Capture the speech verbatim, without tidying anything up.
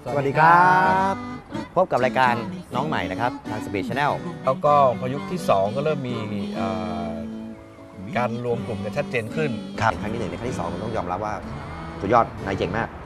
สวัสดีครับพบกับรายการน้องใหม่นะครับทาง Speed Channel แล้วก็พอยุคที่สองก็เริ่มมีการรวมกลุ่มกันชัดเจนขึ้นครับครั้งที่หนึ่งในครั้งที่สองผมต้องยอมรับว่าสุดยอดนายเจ๋งมาก